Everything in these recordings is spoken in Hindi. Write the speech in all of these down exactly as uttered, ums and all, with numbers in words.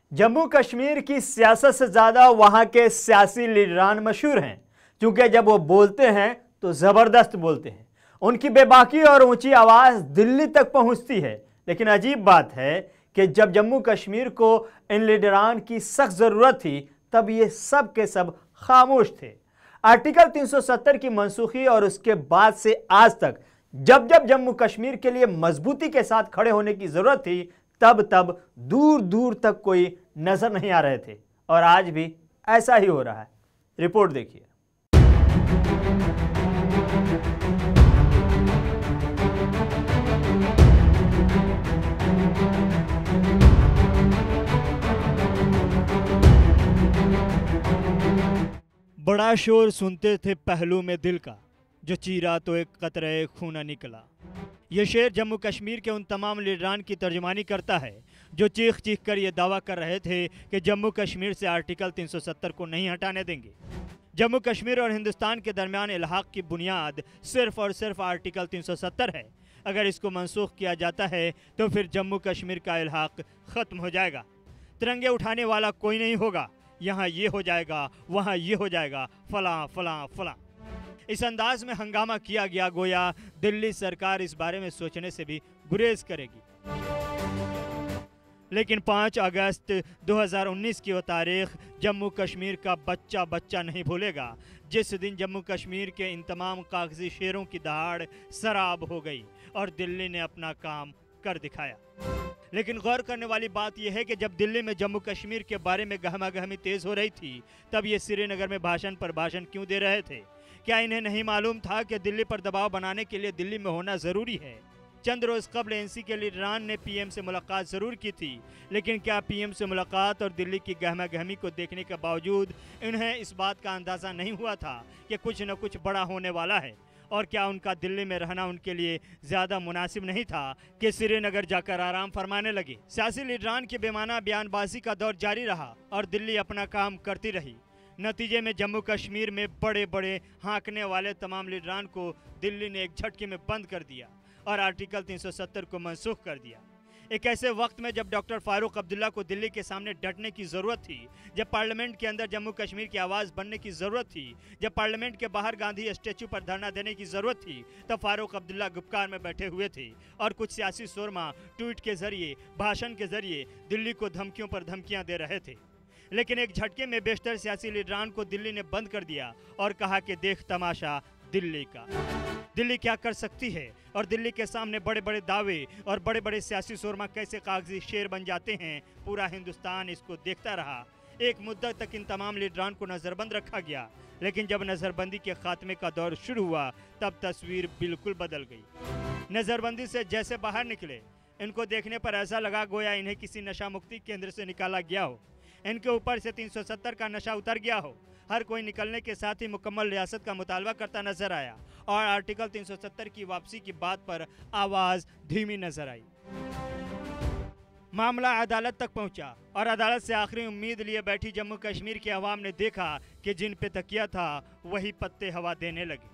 जम्मू कश्मीर की सियासत से ज़्यादा वहाँ के सियासी लीडरान मशहूर हैं, क्योंकि जब वो बोलते हैं तो ज़बरदस्त बोलते हैं। उनकी बेबाकी और ऊंची आवाज़ दिल्ली तक पहुँचती है। लेकिन अजीब बात है कि जब जम्मू कश्मीर को इन लीडरान की सख्त ज़रूरत थी, तब ये सब के सब खामोश थे। आर्टिकल तीन सौ सत्तर की मनसूखी और उसके बाद से आज तक जब जब जम्मू कश्मीर के लिए मजबूती के साथ खड़े होने की ज़रूरत थी, तब तब दूर दूर तक कोई नजर नहीं आ रहे थे, और आज भी ऐसा ही हो रहा है। रिपोर्ट देखिए। बड़ा शोर सुनते थे पहलू में दिल का, जो चीरा तो एक कतरे खून निकला। ये शेर जम्मू कश्मीर के उन तमाम लीडरान की तर्जुमानी करता है जो चीख चीख कर ये दावा कर रहे थे कि जम्मू कश्मीर से आर्टिकल तीन सौ सत्तर को नहीं हटाने देंगे। जम्मू कश्मीर और हिंदुस्तान के दरमियान इल्हाक की बुनियाद सिर्फ और सिर्फ आर्टिकल तीन सौ सत्तर है। अगर इसको मनसूख किया जाता है तो फिर जम्मू कश्मीर का इल्हाक ख़त्म हो जाएगा। तिरंगे उठाने वाला कोई नहीं होगा। यहाँ ये हो जाएगा, वहाँ ये हो जाएगा, फलां फलां फलां। इस अंदाज में हंगामा किया गया गोया दिल्ली सरकार इस बारे में सोचने से भी गुरेज करेगी। लेकिन पाँच अगस्त दो हज़ार उन्नीस की वो तारीख जम्मू कश्मीर का बच्चा बच्चा नहीं भूलेगा, जिस दिन जम्मू कश्मीर के इन तमाम कागजी शेरों की दहाड़ सराब हो गई और दिल्ली ने अपना काम कर दिखाया। लेकिन गौर करने वाली बात यह है कि जब दिल्ली में जम्मू कश्मीर के बारे में गहमा गहमी तेज़ हो रही थी, तब ये श्रीनगर में भाषण पर भाषण क्यों दे रहे थे? क्या इन्हें नहीं मालूम था कि दिल्ली पर दबाव बनाने के लिए दिल्ली में होना ज़रूरी है? चंद रोज़ कबल एनसी के लीडरान ने पीएम से मुलाकात ज़रूर की थी, लेकिन क्या पीएम से मुलाकात और दिल्ली की गहमा गहमी को देखने के बावजूद इन्हें इस बात का अंदाज़ा नहीं हुआ था कि कुछ न कुछ बड़ा होने वाला है? और क्या उनका दिल्ली में रहना उनके लिए ज़्यादा मुनासिब नहीं था कि श्रीनगर जाकर आराम फरमाने लगे? सियासी लीडरान की बेमाना बयानबाजी का दौर जारी रहा और दिल्ली अपना काम करती रही। नतीजे में जम्मू कश्मीर में बड़े बड़े हाँकने वाले तमाम लीडरान को दिल्ली ने एक झटके में बंद कर दिया और आर्टिकल तीन सौ सत्तर को मनसूख कर दिया। एक ऐसे वक्त में जब डॉक्टर फारूक अब्दुल्ला को दिल्ली के सामने डटने की ज़रूरत थी, जब पार्लियामेंट के अंदर जम्मू कश्मीर की आवाज़ बनने की ज़रूरत थी, जब पार्लियामेंट के बाहर गांधी स्टैचू पर धरना देने की ज़रूरत थी, तब फारूक अब्दुल्ला गुपकार में बैठे हुए थे और कुछ सियासी शोरमा ट्वीट के ज़रिए, भाषण के ज़रिए दिल्ली को धमकियों पर धमकियाँ दे रहे थे। लेकिन एक झटके में बेशतर सियासी लीडरान को दिल्ली ने बंद कर दिया और कहा कि देख तमाशा दिल्ली का, दिल्ली क्या कर सकती है और दिल्ली के सामने बड़े बड़े दावे और बड़े बड़े सियासी शोरमा कैसे कागजी शेर बन जाते हैं, पूरा हिंदुस्तान इसको देखता रहा। एक मुद्दत तक इन तमाम लीडरान को नज़रबंद रखा गया, लेकिन जब नज़रबंदी के खात्मे का दौर शुरू हुआ, तब तस्वीर बिल्कुल बदल गई। नज़रबंदी से जैसे बाहर निकले, इनको देखने पर ऐसा लगा गोया इन्हें किसी नशा मुक्ति केंद्र से निकाला गया हो। इनके ऊपर से तीन सौ सत्तर का नशा उतर गया हो। हर कोई निकलने के साथ ही मुकम्मल रियासत का मुतालबा करता नजर आया और आर्टिकल तीन सौ सत्तर की वापसी की बात पर आवाज़ धीमी नजर आई। मामला अदालत तक पहुंचा और अदालत से आखिरी उम्मीद लिए बैठी जम्मू कश्मीर की आवाम ने देखा कि जिन पे तकिया था वही पत्ते हवा देने लगे।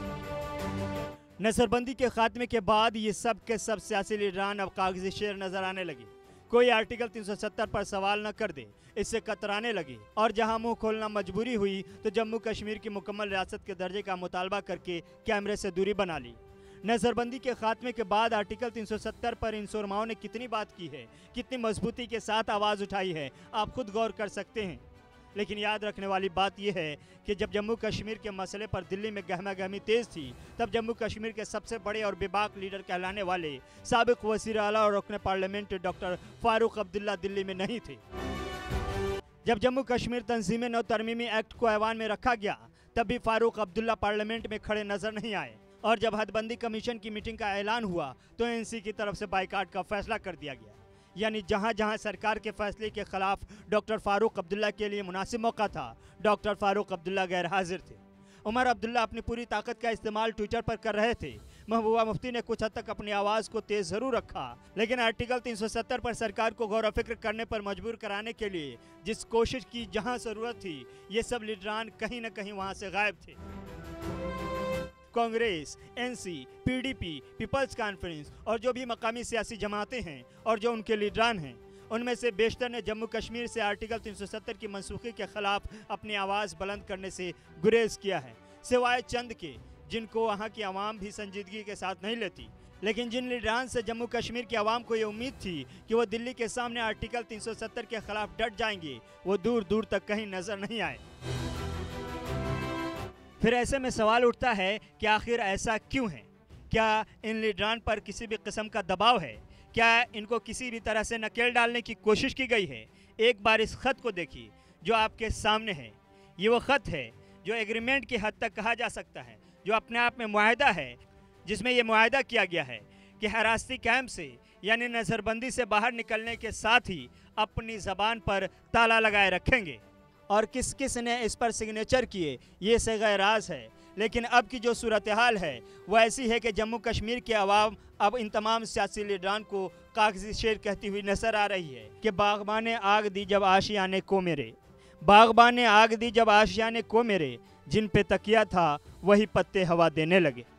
नजरबंदी के खात्मे के बाद ये सब के सब सियासी लीडरान अब कागजी शेर नजर आने लगे। कोई आर्टिकल तीन सौ सत्तर पर सवाल न कर दे, इससे कतराने लगे और जहां मुंह खोलना मजबूरी हुई तो जम्मू कश्मीर की मुकम्मल रियासत के दर्जे का मुतालबा करके कैमरे से दूरी बना ली। नज़रबंदी के खात्मे के बाद आर्टिकल तीन सौ सत्तर पर इन शोरमाओं ने कितनी बात की है, कितनी मजबूती के साथ आवाज़ उठाई है, आप खुद गौर कर सकते हैं। लेकिन याद रखने वाली बात यह है कि जब जम्मू कश्मीर के मसले पर दिल्ली में गहमा गहमी तेज़ थी, तब जम्मू कश्मीर के सबसे बड़े और बेबाक लीडर कहलाने वाले साबिक वज़ीर आला और रुकन पार्लियामेंट डॉक्टर फारूक अब्दुल्ला दिल्ली में नहीं थे। जब जम्मू कश्मीर तंजीम नौ तरमीमी एक्ट को ऐवान में रखा गया, तब भी फारूक अब्दुल्ला पार्लियामेंट में खड़े नजर नहीं आए और जब हदबंदी कमीशन की मीटिंग का ऐलान हुआ तो एनसी की तरफ से बाइकाट का फैसला कर दिया गया। यानी जहां जहां सरकार के फैसले के खिलाफ डॉक्टर फारूक अब्दुल्ला के लिए मुनासिब मौका था, डॉक्टर फारूक अब्दुल्ला गैर हाजिर थे। उमर अब्दुल्ला अपनी पूरी ताकत का इस्तेमाल ट्विटर पर कर रहे थे। महबूबा मुफ्ती ने कुछ हद तक अपनी आवाज़ को तेज़ ज़रूर रखा, लेकिन आर्टिकल तीन सौ सत्तर पर सरकार को गौर फिक्र करने पर मजबूर कराने के लिए जिस कोशिश की जहां ज़रूरत थी, ये सब लीडरान कहीं ना कहीं वहां से गायब थे। Congress, NC, PDP, people's conference और जो भी मकामी सियासी जमातें हैं और जो उनके लीडरान हैं, उनमें से बेशतर ने जम्मू कश्मीर से आर्टिकल तीन सौ सत्तर की मनसूखी के खिलाफ अपनी आवाज़ बुलंद करने से गुरेज किया है, सिवाय चंद के जिनको वहाँ की आवाम भी संजीदगी के साथ नहीं लेती। लेकिन जिन लीडरान से जम्मू कश्मीर की आवाम को ये उम्मीद थी कि वो दिल्ली के सामने आर्टिकल तीन सौ सत्तर के खिलाफ डट जाएंगे, वो दूर दूर तक कहीं नजर नहीं आए। फिर ऐसे में सवाल उठता है कि आखिर ऐसा क्यों है? क्या इन लीडरान पर किसी भी किस्म का दबाव है? क्या इनको किसी भी तरह से नकेल डालने की कोशिश की गई है? एक बार इस खत को देखिए जो आपके सामने है। ये वो खत है जो एग्रीमेंट की हद तक कहा जा सकता है, जो अपने आप में मुआहदा है, जिसमें यह मुआहदा किया गया है कि हिरासती कैंप से यानी नज़रबंदी से बाहर निकलने के साथ ही अपनी ज़बान पर ताला लगाए रखेंगे। और किस किस ने इस पर सिग्नेचर किए ये से राज है। लेकिन अब की जो सूरत हाल है वो ऐसी है कि जम्मू कश्मीर के अवाम अब इन तमाम सियासी लीडरान को कागजी शेर कहती हुई नजर आ रही है कि बागबाने आग दी जब आशियाने को मेरे, बागबाने आग दी जब आशियाने को मेरे, जिन पे तकिया था वही पत्ते हवा देने लगे।